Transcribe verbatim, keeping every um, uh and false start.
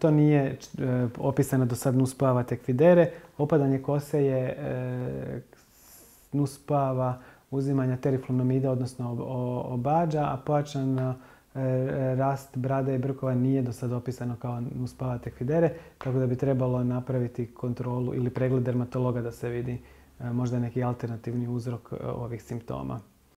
to nije opisano do sad nuspojava tekvidere. Opadanje kose je nuspojava uzimanja teriflunomida, odnosno obađa, a pojačan rast brade i brkova nije do sad opisano kao nuspojava tekvidere, tako da bi trebalo napraviti kontrolu ili pregled dermatologa da se vidi možda neki alternativni uzrok ovih simptoma.